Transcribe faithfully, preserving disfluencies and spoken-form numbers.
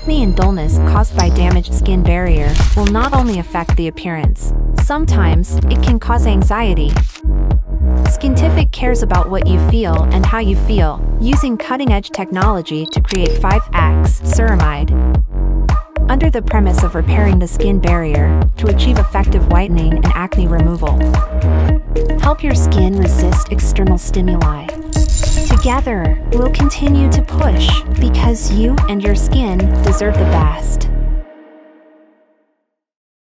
Acne and dullness caused by damaged skin barrier will not only affect the appearance, sometimes it can cause anxiety. Skintific cares about what you feel and how you feel, using cutting-edge technology to create five X ceramide. Under the premise of repairing the skin barrier to achieve effective whitening and acne removal. Help your skin resist external stimuli. Together, we'll continue to push because you and your skin deserve the best.